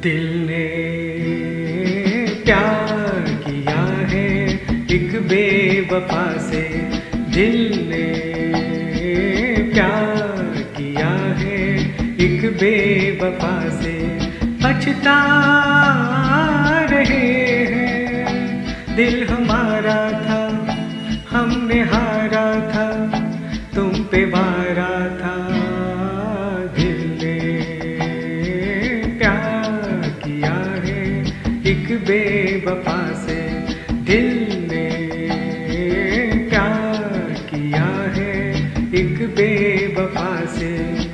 दिल ने प्यार किया है एक बेवफा से, दिल ने प्यार किया है एक बेवफा से। पछता रहे हैं, दिल हमारा था, हमने हारा था, तुम पे वारा था। दिल ने प्यार किया है एक बेवफा से, दिल ने प्यार किया है एक बेवफा से।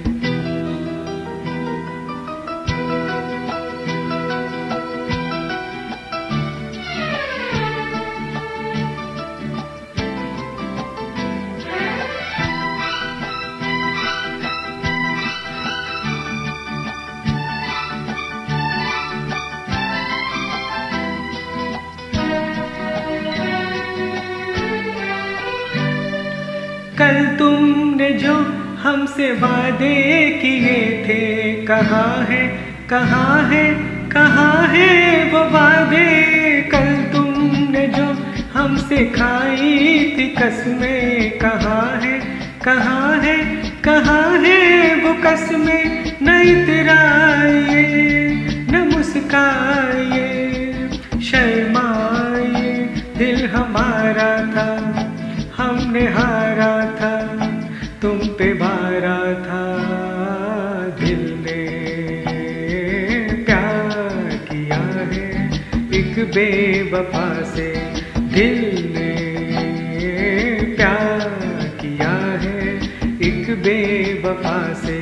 कल तुमने जो हमसे वादे किए थे, कहाँ है कहाँ है कहाँ है वो वादे। कल तुमने जो हमसे खाई थी कसमें, कहाँ है कहाँ है कहाँ है वो कसमें। न इतराइए न मुस्काइए, शर्माइए, दिल हमारा था, हमने हारा था, तुम पे वारा था। दिल ने प्यार किया है एक बेवफा से, दिल ने प्यार किया है एक बेवफा से।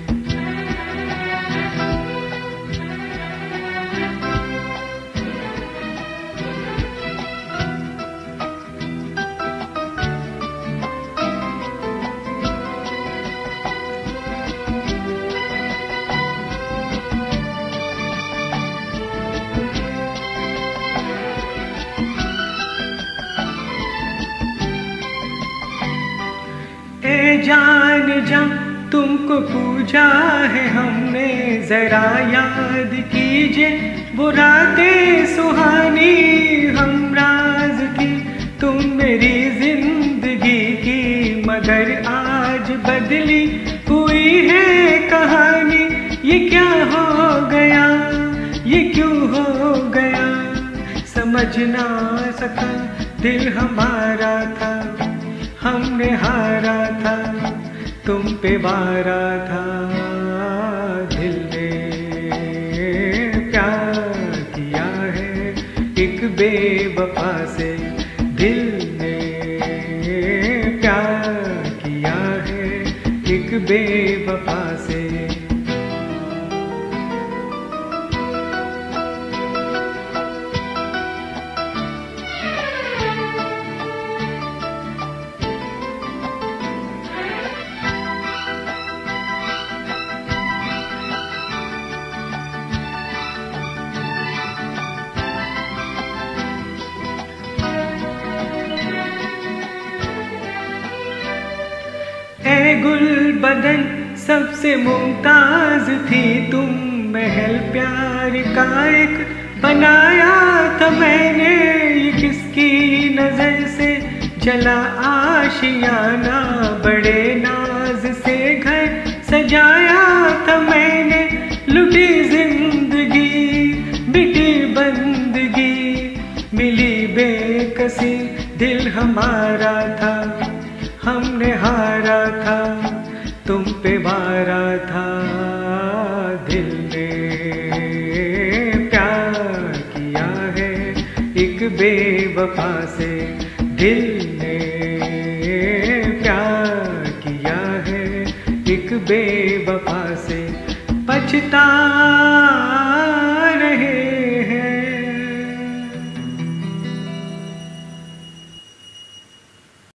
ए जान जा तुमको पूछा है हमने, जरा याद कीजिए वो रातें सुहानी हमराज की। तुम मेरी जिंदगी की, मगर आज बदली हुई है कहानी। ये क्या हो गया, ये क्यों हो गया, समझ ना सका। दिल हमारा था, हमने हारा था, तुम पे वारा था। दिल ने प्यार किया है एक बेवफा से, दिल ने प्यार किया है एक बेवफा से। ए गुल बदन सबसे मुमताज थी तुम, महल प्यार का एक बनाया था मैंने। ये किसकी नजर से जला आशियाना, बड़े नाज से घर सजाया था मैंने। लुटी जिंदगी मिटी बंदगी, मिली बेकसी, दिल हमारा था, हमने हारा था, तुम पे वारा था। दिल ने प्यार किया है एक बेवफा से, दिल ने प्यार किया है एक बेवफा से। पछता